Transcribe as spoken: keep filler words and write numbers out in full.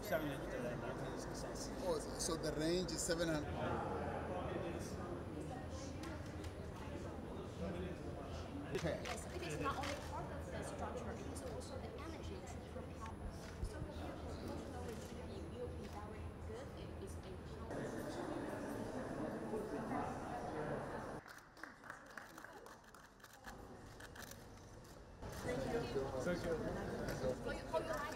seven hundred and ninety. Oh, so the range is seven hundred. Okay. Yes, it is not only part of the structure, it is also the energy to propel. So the vehicle functional rigidity will be very good if it's a Thank you. How you, how you like